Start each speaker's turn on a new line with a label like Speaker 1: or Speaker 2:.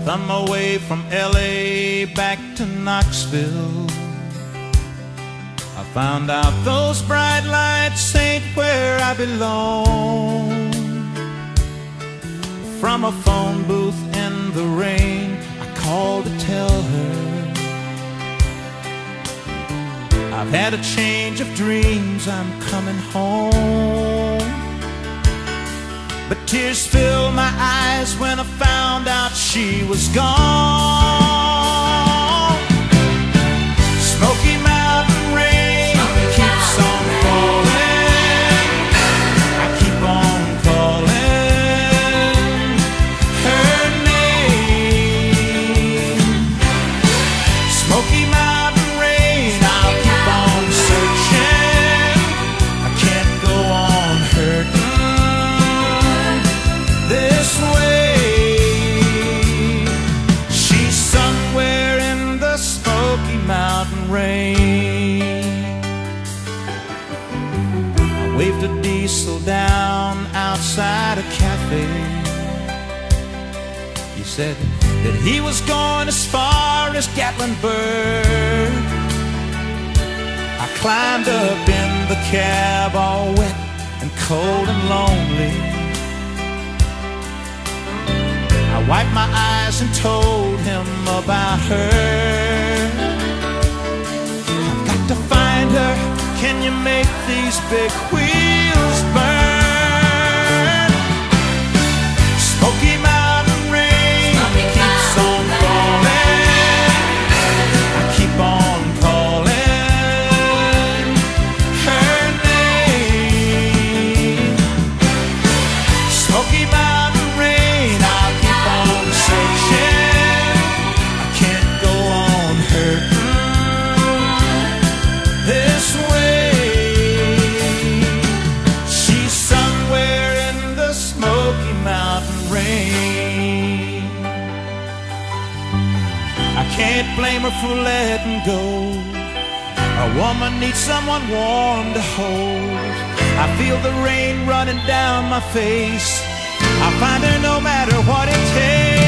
Speaker 1: thumb away from LA back to Knoxville. I found out those bright lights ain't where I belong. From a phone booth in the rain, I called to tell her I've had a change of dreams, I'm coming home. But tears filled my eyes when I found out she was gone. Smoky Mountain rain keeps on falling. I keep on calling her name. Smoky Mountain rain, I'll keep on searching. I can't go on hurting this way. She's somewhere in the Smoky Mountain rain. I waved a diesel down outside a cafe. He said that he was going as far as Gatlinburg. I climbed up in the cab all wet and cold and lonely. I wiped my eyes and told him about her. I've got to find her. Can you make these big wheels burn? Smoky Mountain rain keeps on falling. I keep on calling her name. Smoky Mountain rain, I'll keep on searching. I can't go on hurting this way. She's somewhere in the Smoky Mountain rain. I can't blame her for letting go. A woman needs someone warm to hold. I feel the rain running down my face. I'll find her no matter what it takes.